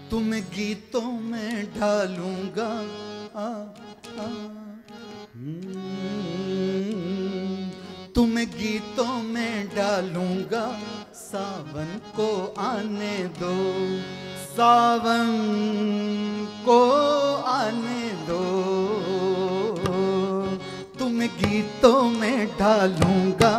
तुम्हें गीतों में ढालूंगा। तुम्हें गीतों में डालूंगा, सावन को आने दो, सावन को आने दो। तुम्हें गीतों में ढालूंगा,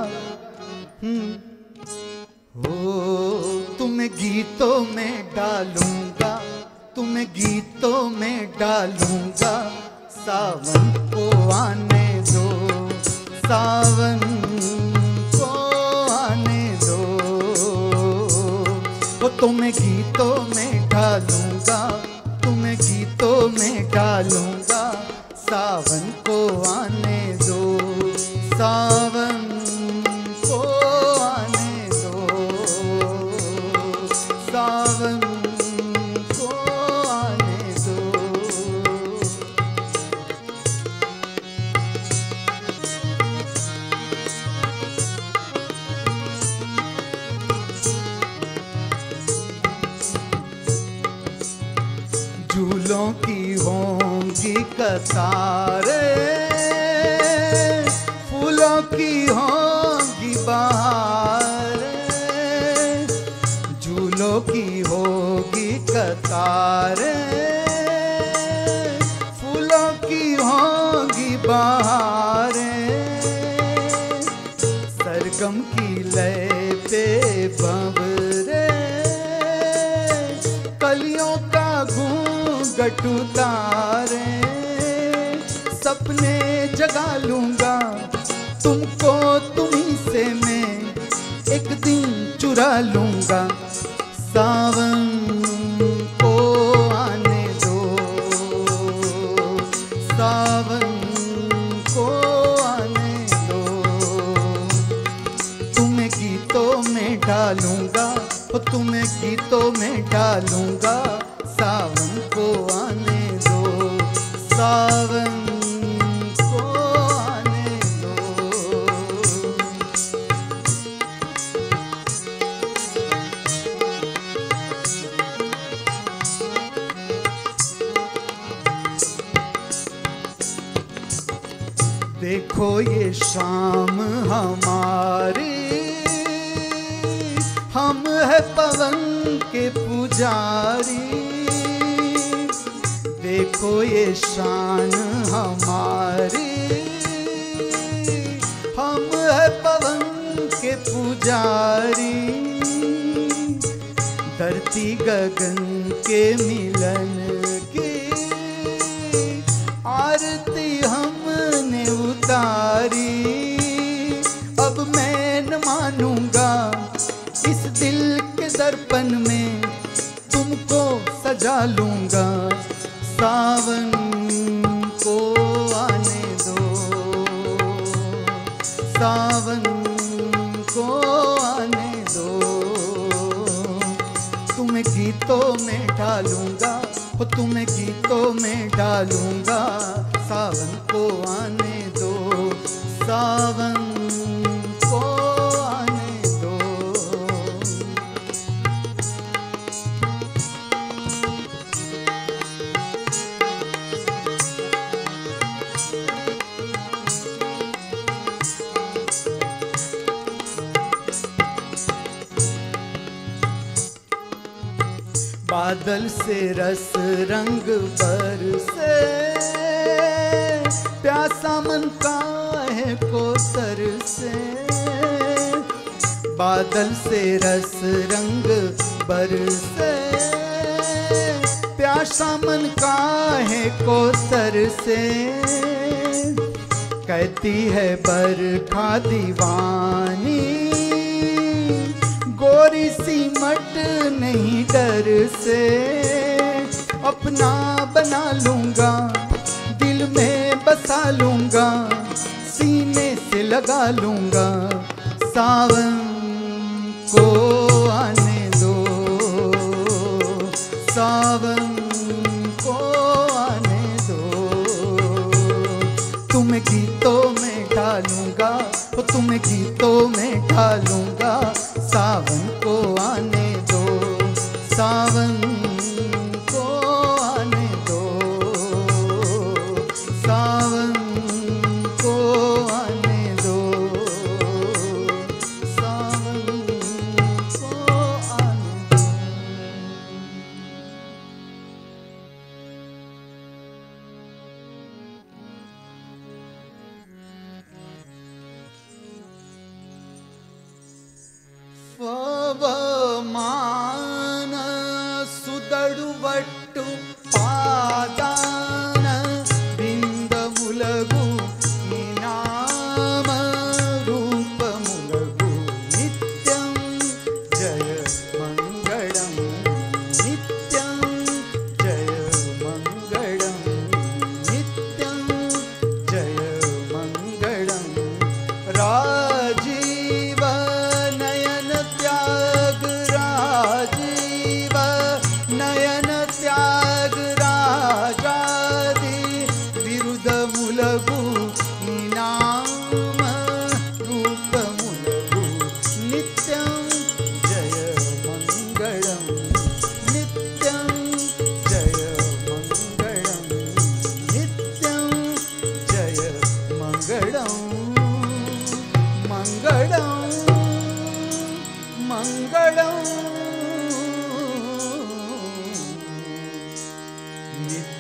हो तुम्हें गीतों में डालूंगा, तुम्हें गीतों में डालूंगा, सावन को आने दो, सावन को आने दो। वो तुम्हें गीतों में ढालूंगा, तुम्हें गीतों में डालूंगा, सावन को आने दो, सावन को आने दो, सावन को आने दो। झूलों की होंगी कतारें, फूलों की होंगी बहारें, झूलों की होगी कतारें, फूलों की होंगी बहारें, सरगम की लय पे बंवरे, कलियों का घूंघट उतारे, सपने जगा लूंगा तुमको, तुम्हीं से मैं एक दिन चुरा लूंगा, सावन को आने दो, सावन को आने दो। तुम्हें गीतों में डालूंगा, तुम्हें गीतों में डालूंगा, सावन को आने दो, सावन को आने दो। देखो ये शाम हमारी, हम है पवन के पुजारी, देखो ये शान हमारी, हम है पवन के पुजारी, धरती गगन के मिलन की आरती हमने उतारी, अब मैं न मानूंगा इस दिल के दर्पण में तुमको सजा लूंगा, सावन को आने दो, सावन को आने दो। तुम्हें गीतों में ढालूंगा, तुम्हें गीतों में डालूंगा, सावन को आने दो, सावन को आने दो। बादल से रस रंग बरसे, प्यासा मन काहे को तरसे, बादल से रस रंग बरसे, प्यासा मन काहे को तरसे, कहती है बरखा दीवानी, गोरी सी मट नहीं डर से, अपना बना लूंगा, दिल में बसा लूंगा, सीने से लगा लूंगा, सावन को आने दो, सावन को आने दो। तुम्हें गीतों में ढालूंगा, तुम्हें गीतों में ढालूंगा, सावन को आने दो, सावन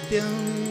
नित्यम्।